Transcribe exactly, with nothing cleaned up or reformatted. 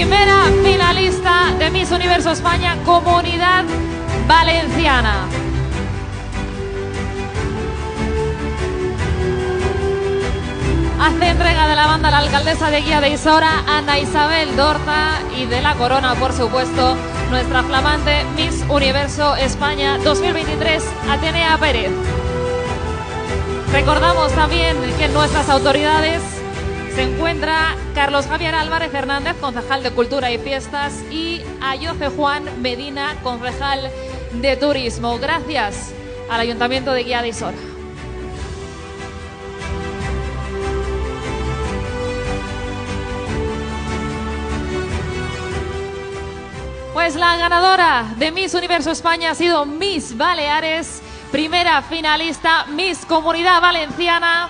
primera finalista de Miss Universo España Comunidad Valenciana. Hace entrega de la banda la alcaldesa de Guía de Isora, Ana Isabel Dorta, y de la corona, por supuesto, nuestra flamante Miss Universo España dos mil veintitrés, Atenea Pérez. Recordamos también que en nuestras autoridades se encuentra Carlos Javier Álvarez Hernández, concejal de Cultura y Fiestas, y Ayoce Juan Medina, concejal de Turismo. Gracias al Ayuntamiento de Guía de Isora. Pues la ganadora de Miss Universo España ha sido Miss Baleares, primera finalista, Miss Comunidad Valenciana.